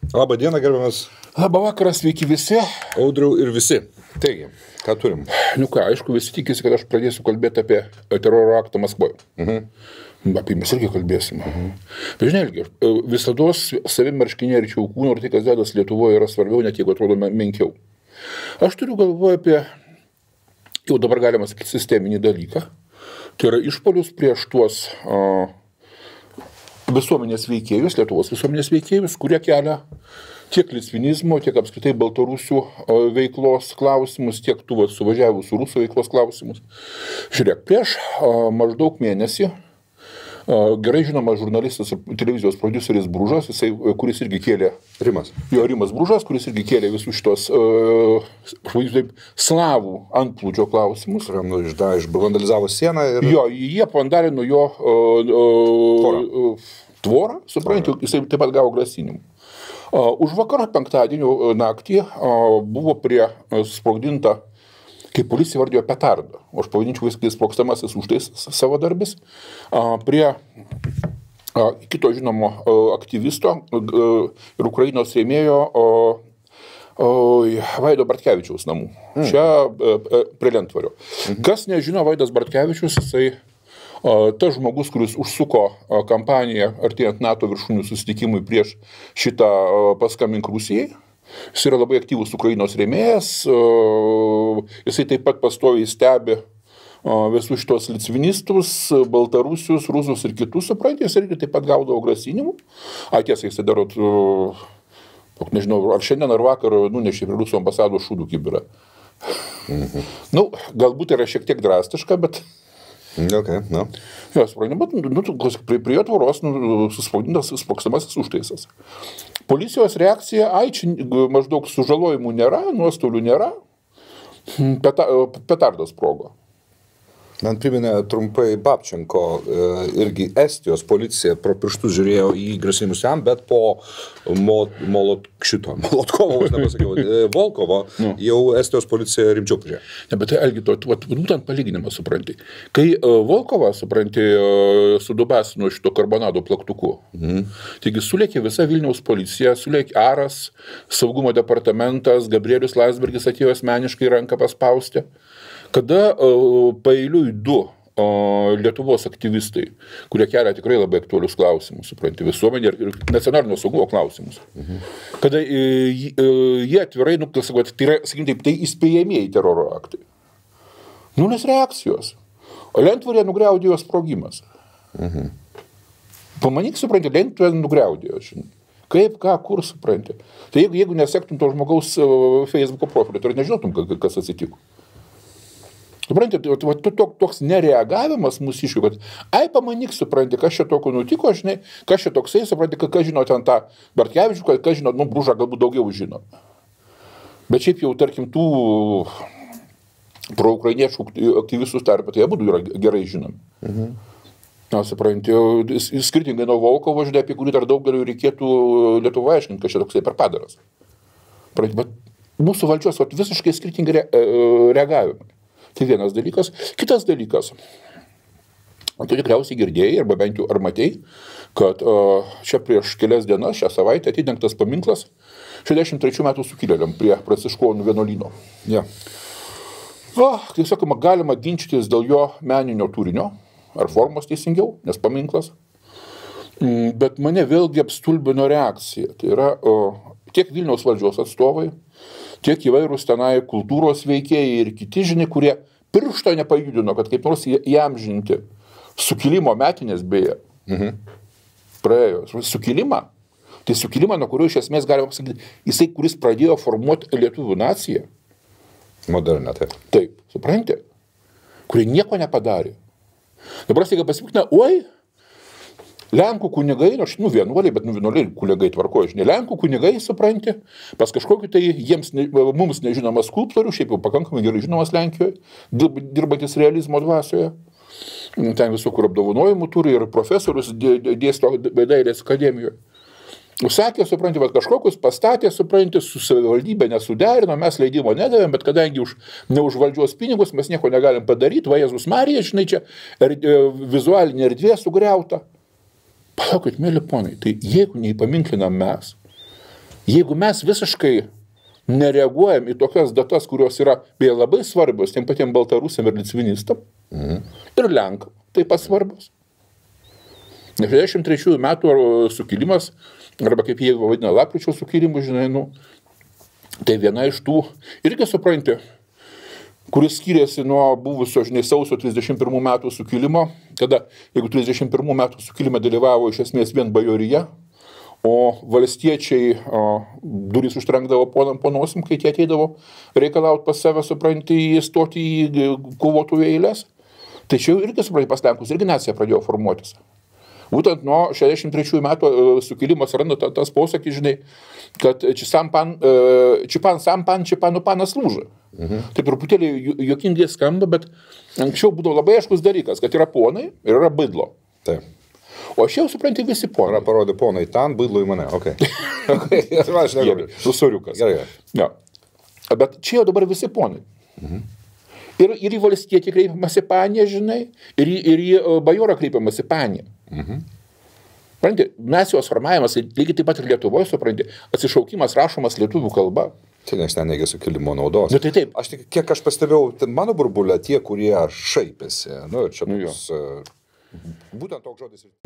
Labą dieną, gerbiamas. Labą vakarą, sveiki visi. Audriau ir visi. Taigi, ką turim? Aišku, visi tikisi, kad aš pradėsiu kalbėti apie teroro aktą Maskvoje. Apie mes irgi kalbėsim. Bet žinai, visados savim marškinėričiau kūno ir tai, kas dedas Lietuvoje, yra svarbiau, net jeigu atrodo menkiau. Aš turiu galvoje apie, jau dabar galima sakyti, sisteminį dalyką. Tai yra išpolius prieš tuos visuomenės veikėjus, Lietuvos visuomenės veikėjus, kurie kelia tiek litvinizmo, tiek apskritai baltarusių veiklos klausimus, tiek tų suvažiavusių rusų veiklos klausimus. Žiūrėk, prieš maždaug mėnesį gerai žinomas žurnalistas ir televizijos prodiuseris Bružas, kuris irgi kėlė Rimas Bružas, kuris irgi kėlė visus šitos slavų antplūdžio klausimus. Vandalizavo sieną ir... Jo, jie vandalino jo tvorą, suprantate, jisai taip pat gavo grasinimų. Už vakarą penktadienio naktį buvo prie sprogdinta, kaip policija vardėjo, petardą. O aš pavadinčiau viskai sprogstamasis užtaisas savadarbis, prie kito žinomo aktyvisto ir Ukrainos rėmėjo Vaido Bartkevičiaus namų. Čia prie Lentvario. Kas nežino, Vaidas Bartkevičius, jisai tas žmogus, kuris užsuko kampaniją artėjant NATO viršūnių susitikimui prieš šitą paskambink Rusijai. Jis yra labai aktyvus Ukrainos rėmėjas, jisai taip pat pastoviai stebi visus šitos litvinistus, baltarusius, rusus ir kitus, suprantate, jis irgi taip pat gaudavo grasinimų. Tiesa, jisai daro, nežinau, ar šiandien ar vakar nunešė prie Rusų ambasados šūdų kibirą. Galbūt yra šiek tiek drastiška, bet... Okay, no. Jo, bet prie jo tvoros susprogdintas sprogstamasis užtaisas. Policijos reakcija, čia maždaug sužalojimų nėra, nuostolių nėra, petardas sprogo. Man priminė trumpai Babčenko, irgi Estijos policija pro pirštus žiūrėjo į grasinimus jam, bet po Molotkovo, aš nepasakiau, Volkovo, jau Estijos policija rimčiau pažiūrėjo. Ne, bet tai, Algi, būtent palyginimas, supranti. Kai Volkovą, supranti, sudubasino šito karbonado plaktuku, taigi sulėkė visa Vilniaus policija, sulėkė Aras, saugumo departamentas, Gabrielius Landsbergis atėjo asmeniškai ranką paspausti. Kada paeiliui du Lietuvos aktyvistai, kurie kelia tikrai labai aktualius klausimus, supranti, visuomenė ir nacionalinio saugumo klausimus, kada jie atvirai, tai yra, sakykim taip, tai įspėjamieji teroro aktai. Nulis reakcijos. O Lentvarėje nugriaudėjo sprogimas. Pamanyk, supranti, Lentvarėje nugriaudėjo, žinai. Kaip, ką, kur, supranti. Tai jeigu nesektum to žmogaus Facebooko profilio, tai nežinotum, kas atsitiko. Supranti, toks nereagavimas mūsų išjų, kad pamanyk, supranti, kas čia tokio nutiko, žinai, kas čia toksai, supranti, kas žino ten tą Bartkevičių, kas žino, Bružą galbūt daugiau žino. Bet šiaip jau, tarkim, tų proukrainiečių aktyvistų tarpe, tai jie būtų yra gerai žinomi. Supranti, skirtingai nuo Volkovo, žinai, apie kurį dar daugeliu reikėtų Lietuvoje aiškinti, kas čia toksai per padaras. Bet mūsų valdžios visiškai skirtingai reagavimai. Tai vienas dalykas. Kitas dalykas. Tu tikriausiai girdėjai, arba bent jau ar matei, kad čia prieš kelias dienas, šią savaitę atidengtas paminklas 63 metų sukilėliam prie Pranciškonų vienuolyno. Tai sakoma, galima ginčytis dėl jo meninio turinio, ar formos teisingiau, nes paminklas. Bet mane vėlgi apstulbino reakcija. Tai yra tiek Vilniaus valdžios atstovai, tiek įvairūs tenai kultūros veikėjai ir kiti, žinai, kurie piršto nepajudino, kad kaip nors įamžinti sukilimo metinės beje. Praėjo. Sukilimą. Tai sukilimą, nuo kurio iš esmės galima pasakyti, jisai, kuris pradėjo formuoti lietuvių naciją. Modernę, taip. Taip, supranti? Kurie nieko nepadarė. Dabar staiga pasipiktina, Lenkų kunigai, vienuoliai, bet vienuoliai kunigai tvarkoja, žinai, Lenkų kunigai, supranti, pas kažkokį tai mums nežinomas skulptorių, šiaip jau pakankamai gerai žinomas Lenkijoje, dirbantis realizmo dvasioje, ten visų kur apdovanojimų turi ir profesorius dėsto dailės akademijoje. Sakė, supranti, bet kažkokius pastatė, supranti, su savivaldybė nesuderino, mes leidimo nedavėm, bet kadangi ne už valdžios pinigus mes nieko negalim padaryti, va Jėzus Marija, žinai, čia vizualinė erdvė sugriauta. Palaukit, mėly ponai, tai jeigu neįpaminklinam mes, Jeigu mes visiškai nereaguojam į tokias datas, kurios yra beje labai svarbios tiem patiem baltarusiam ir litvinistam ir lenkam, taip pat svarbios. 63 metų sukilimas, arba kaip jie vadina lapkričio sukilimu, žinai, tai viena iš tų, irgi supranti, kuris skiriasi nuo buvusio, žinai, sausio 31 metų sukilimo, kada, jeigu 31 metų sukilime dalyvavo iš esmės vien bajorija, o valstiečiai durys užtrenkdavo po nosim, kai tie ateidavo reikalauti pas save, supranti, įstoti į kovotojų eilės, tai čia irgi, supranti, pas lenkus irgi nacija pradėjo formuotis. Būtent nuo 63 metų sukilimas randa tas posakis, žinai, kad čipan sampan, čipanu panas lūža. Tai truputėlį juokingai skamba, bet anksčiau būdavo labai aiškus dalykas, kad yra ponai ir yra bidlo. Taip. O aš jau supranti visi ponai. Yra parodė ponai ten, bidlo į mane, okei. Susuriukas. Gerai. Ja. Bet čia jau dabar visi ponai. Ir į valstietį kreipiamasi panė, žinai, ir į bajorą kreipiamasi panė. Supranti, mes jos formavimas, lygiai taip pat ir Lietuvoje, supranti, atsišaukimas rašomas lietuvių kalba. Tai nes ten negi sukilimo naudos. Nu, tai taip. Kiek aš pastebėjau, mano burbulė tie, kurie šaipėsi, ir čia būtent toks žodis.